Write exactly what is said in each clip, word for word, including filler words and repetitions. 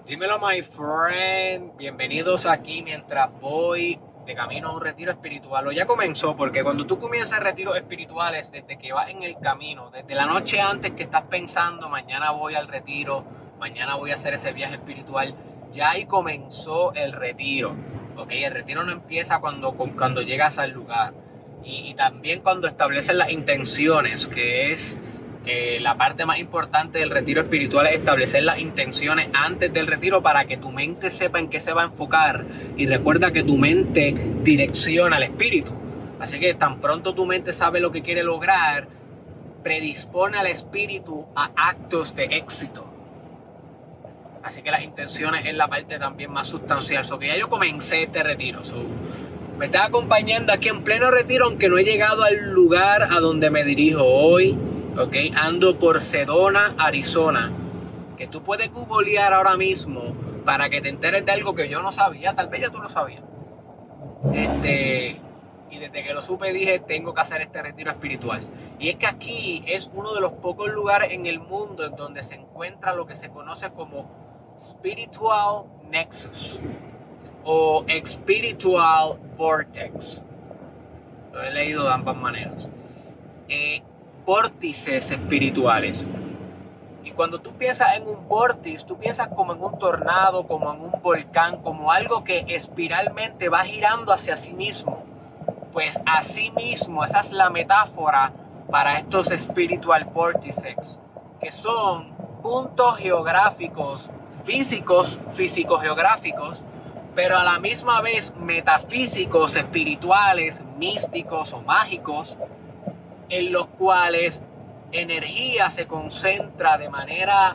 Dímelo, my friend. Bienvenidos aquí mientras voy de camino a un retiro espiritual. O ya comenzó, porque cuando tú comienzas retiros espirituales, desde que vas en el camino, desde la noche antes que estás pensando, mañana voy al retiro, mañana voy a hacer ese viaje espiritual, ya ahí comenzó el retiro. ¿Ok? El retiro no empieza cuando, cuando llegas al lugar. Y, y también cuando estableces las intenciones, que es... Eh, la parte más importante del retiro espiritual es establecer las intenciones antes del retiro para que tu mente sepa en qué se va a enfocar, y recuerda que tu mente direcciona al espíritu, así que tan pronto tu mente sabe lo que quiere lograr, predispone al espíritu a actos de éxito. Así que las intenciones es la parte también más sustancial. So que ya yo comencé este retiro, so, me está acompañando aquí en pleno retiro, aunque no he llegado al lugar a donde me dirijo hoy. Ok, ando por Sedona, Arizona, que tú puedes googlear ahora mismo para que te enteres de algo que yo no sabía, tal vez ya tú lo sabías. Este, y desde que lo supe dije, tengo que hacer este retiro espiritual. Y es que aquí es uno de los pocos lugares en el mundo en donde se encuentra lo que se conoce como Spiritual Nexus o Spiritual Vortex. Lo he leído de ambas maneras. Eh, vórtices espirituales. Y cuando tú piensas en un vórtice, tú piensas como en un tornado, como en un volcán, como algo que espiralmente va girando hacia sí mismo. Pues así mismo, esa es la metáfora para estos spiritual vortices, que son puntos geográficos, físicos, físico-geográficos, pero a la misma vez metafísicos, espirituales, místicos o mágicos, en los cuales energía se concentra de manera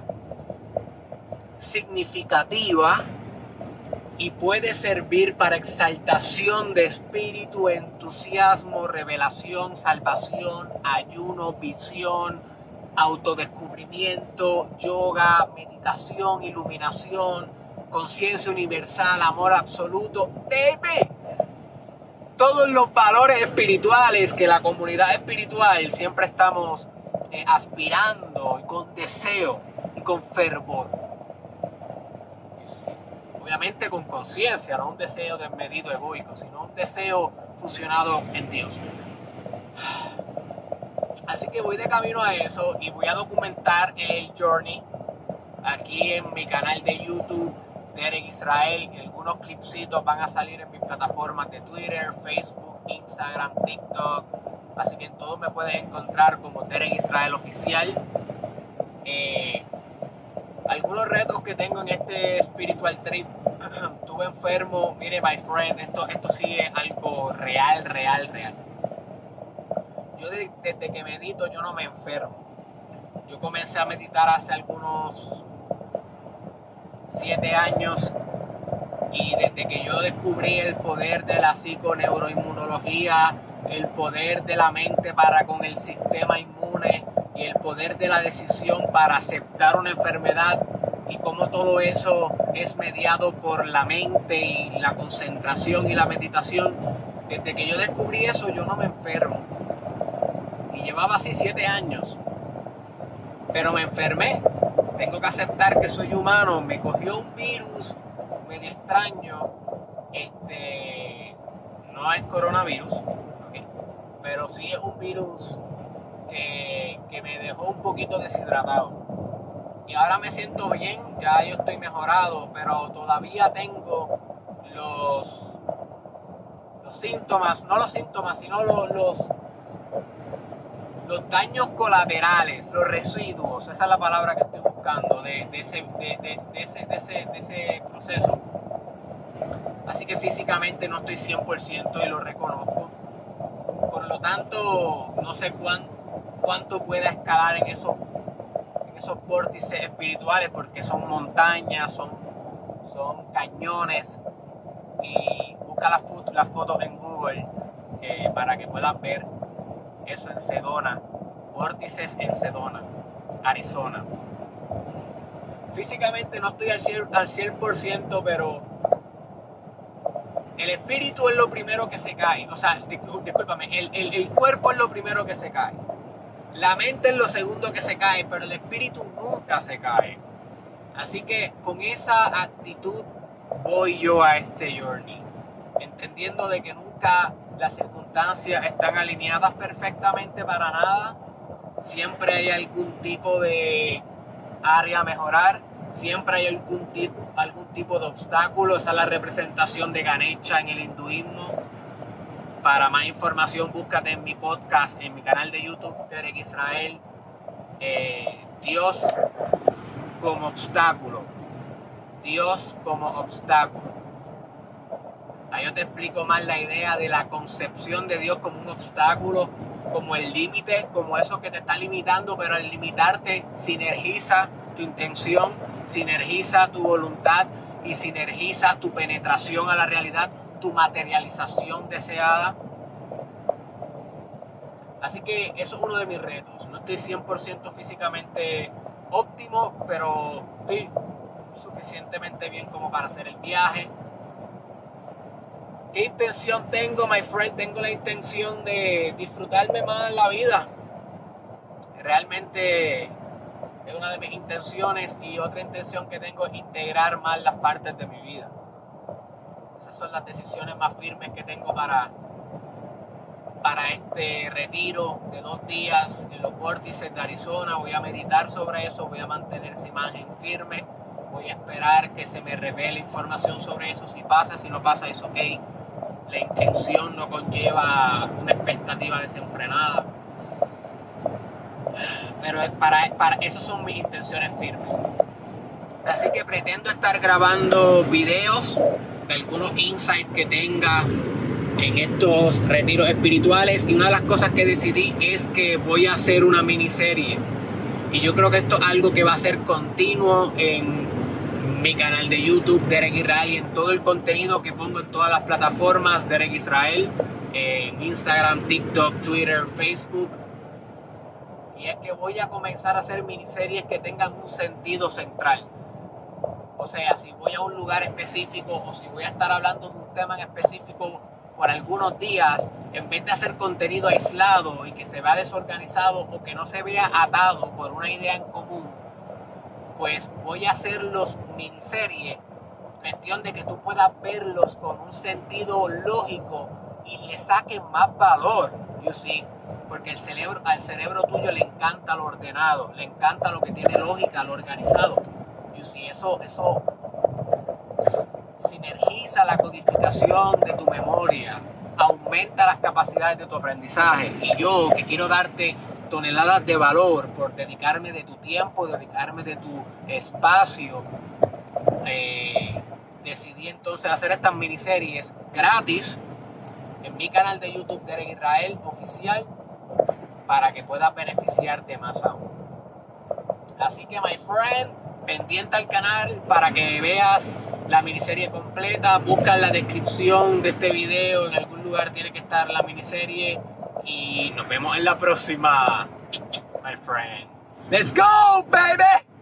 significativa y puede servir para exaltación de espíritu, entusiasmo, revelación, salvación, ayuno, visión, autodescubrimiento, yoga, meditación, iluminación, conciencia universal, amor absoluto. ¡Baby! Todos los valores espirituales que la comunidad espiritual siempre estamos eh, aspirando, y con deseo y con fervor. Sí. Obviamente con conciencia, no un deseo desmedido egoico, sino un deseo fusionado en Dios. Así que voy de camino a eso y voy a documentar el journey aquí en mi canal de YouTube, Derek Israel. Algunos clipsitos van a salir en mis plataformas de Twitter, Facebook, Instagram, TikTok. Así que en todo me puedes encontrar como Derek Israel Oficial. Eh, algunos retos que tengo en este spiritual trip. Estuve enfermo. Mire, my friend, esto, esto sí es algo real, real, real. Yo de, desde que medito yo no me enfermo. Yo comencé a meditar hace algunos siete años, y desde que yo descubrí el poder de la psiconeuroinmunología, el poder de la mente para con el sistema inmune y el poder de la decisión para aceptar una enfermedad, y cómo todo eso es mediado por la mente y la concentración y la meditación, desde que yo descubrí eso yo no me enfermo. Y llevaba así siete años, pero me enfermé. Tengo que aceptar que soy humano. Me cogió un virus medio extraño. Este no es coronavirus, ¿okay? Pero sí es un virus que, que me dejó un poquito deshidratado. Y ahora me siento bien, ya yo estoy mejorado, pero todavía tengo los, los síntomas, no los síntomas, sino los, los los daños colaterales, los residuos, esa es la palabra que estoy buscando, de, de, ese, de, de, de, ese, de, ese, de ese proceso. Así que físicamente no estoy cien por ciento y lo reconozco. Por lo tanto, no sé cuán, cuánto pueda escalar en esos, en esos vórtices espirituales, porque son montañas, son, son cañones. Y busca las fotos la foto en Google eh, para que puedas ver eso en Sedona, vórtices en Sedona, Arizona. Físicamente no estoy al cien por ciento, pero el espíritu es lo primero que se cae. O sea, discúlpame, el, el, el cuerpo es lo primero que se cae. La mente es lo segundo que se cae, pero el espíritu nunca se cae. Así que con esa actitud voy yo a este journey, entendiendo de que nunca las circunstancias están alineadas perfectamente para nada. Siempre hay algún tipo de área a mejorar, siempre hay algún tipo, algún tipo de obstáculo. Esa es la representación de Ganesha en el hinduismo. Para más información, búscate en mi podcast, en mi canal de YouTube, Derek Israel, eh, Dios como obstáculo. Dios como obstáculo. Ahí yo te explico más la idea de la concepción de Dios como un obstáculo, como el límite, como eso que te está limitando, pero al limitarte sinergiza tu intención, sinergiza tu voluntad y sinergiza tu penetración a la realidad, tu materialización deseada. Así que eso es uno de mis retos. No estoy cien por ciento físicamente óptimo, pero estoy suficientemente bien como para hacer el viaje. ¿Qué intención tengo, my friend? Tengo la intención de disfrutarme más la vida. Realmente es una de mis intenciones, y otra intención que tengo es integrar más las partes de mi vida. Esas son las decisiones más firmes que tengo para, para este retiro de dos días en los vórtices de Arizona. Voy a meditar sobre eso, voy a mantener esa imagen firme, voy a esperar que se me revele información sobre eso. Si pasa, si no pasa, es ok. La intención no conlleva una expectativa desenfrenada, pero para, para eso son mis intenciones firmes. Así que pretendo estar grabando videos de algunos insights que tenga en estos retiros espirituales, y una de las cosas que decidí es que voy a hacer una miniserie, y yo creo que esto es algo que va a ser continuo en mi canal de YouTube, Derek Israel, y en todo el contenido que pongo en todas las plataformas, Derek Israel, en Instagram, TikTok, Twitter, Facebook. Y es que voy a comenzar a hacer miniseries que tengan un sentido central. O sea, si voy a un lugar específico, o si voy a estar hablando de un tema en específico por algunos días, en vez de hacer contenido aislado y que se vea desorganizado o que no se vea atado por una idea en común, pues voy a hacerlos miniserie, cuestión de que tú puedas verlos con un sentido lógico y le saques más valor, you see, porque el cerebro, al cerebro tuyo le encanta lo ordenado, le encanta lo que tiene lógica, lo organizado, you see, eso, eso sinergiza la codificación de tu memoria, aumenta las capacidades de tu aprendizaje. Y yo, que quiero darte toneladas de valor por dedicarme de tu tiempo, dedicarme de tu espacio, eh, decidí entonces hacer estas miniseries gratis en mi canal de YouTube, Derek Israel Oficial, para que puedas beneficiarte más aún. Así que, my friend, pendiente al canal para que veas la miniserie completa. Busca en la descripción de este video, en algún lugar tiene que estar la miniserie, y nos vemos en la próxima, my friend. Let's go, baby.